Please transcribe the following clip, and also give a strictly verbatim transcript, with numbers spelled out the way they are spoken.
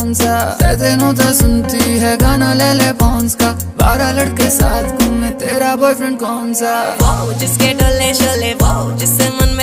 कौन सा, तेनों तो सुनती है गाना ले ले पॉन्स का, बारह लड़के साथ घूमे तेरा बॉयफ्रेंड कौन सा। वो जिसके डोले शोले, वो जिससे मन